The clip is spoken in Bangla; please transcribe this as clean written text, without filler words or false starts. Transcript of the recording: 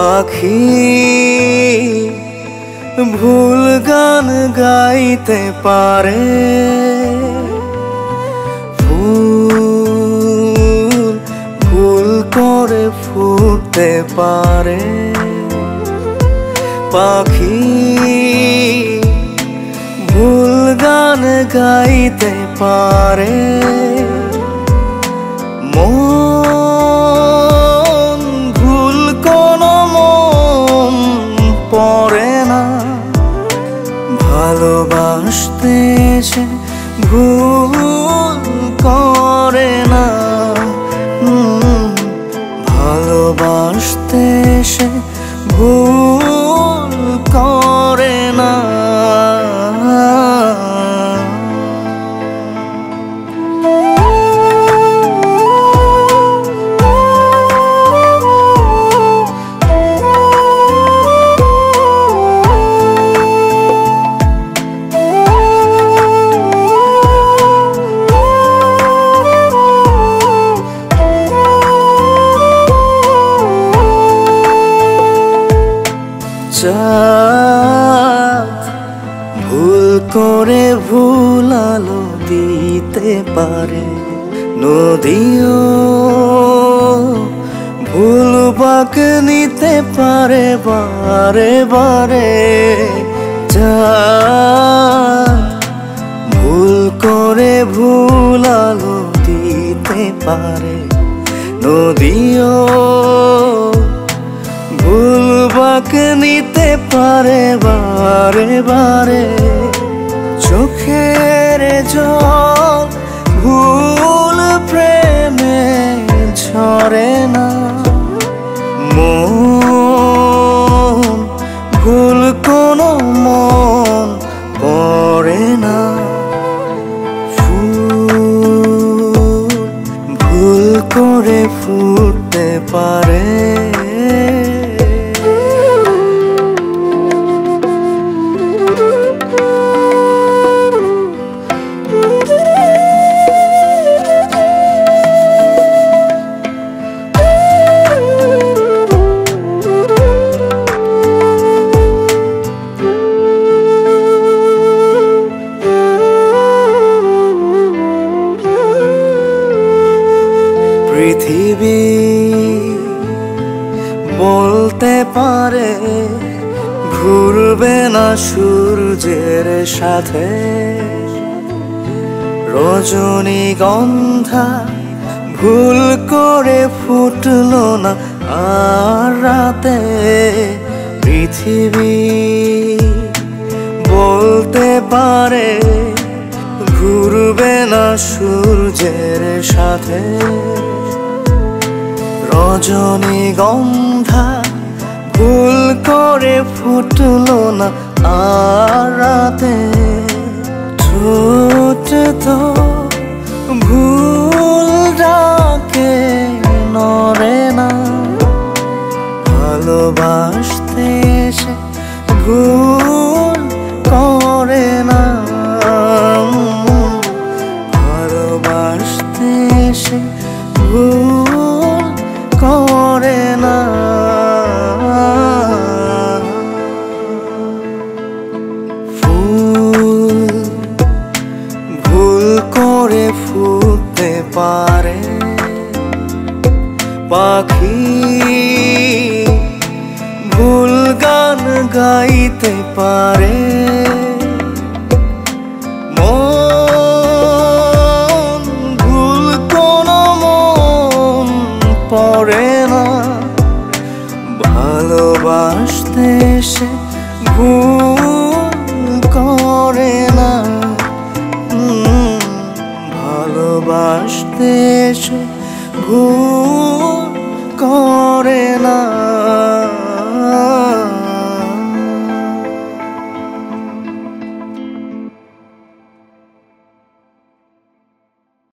পাখি ভুল গান গাইতে পারে, ফুল ভুল করে ফুটতে পারে। পাখি ভুল গান গাইতে পারে, মন ভুল কোনো মন পড়ে না। ভালোবাসতে সে ভুল করে না, ভালোবাসতে সে ভুল করে না। ভুল করে ভুল আলো দিতে পারে, নদীও ভুল বাঁক নিতে পারে বারে বারে। ভুল করে ভুল আলো দিতে পারে, নদীও ভুল বাঁক নিতে পারে বারে বারে। চোখের জল ভুল প্রেমে ঝরে না, মন ভুল কোনো মন পড়ে না। ফুল ভুল করে ফুটতে পারে, পৃথিবী বলতে পারে ঘুরবে না সূর্যের সাথে। রজনীগন্ধা ভুল করে ফুটলো না আর রাতে। পৃথিবী বলতে পারে ঘুরবে না সূর্যের সাথে। রজনীগন্ধা ভুল করে ফুটলো না আর রাতে। ঠোঁট তো ভুল ডাকে নড়ে না, ভালোবাসতে সে ভুল করে না, ভালোবাসতে সে ভুল করে না। ফুল ভুল করে ফুটতে পারে, পাখি ভুল গান গাইতে পারে, মন ভুল কোনো মন পড়ে না। ভালোবাসতে সে ভুল করে না, ভালোবাসতে সে ভুল করে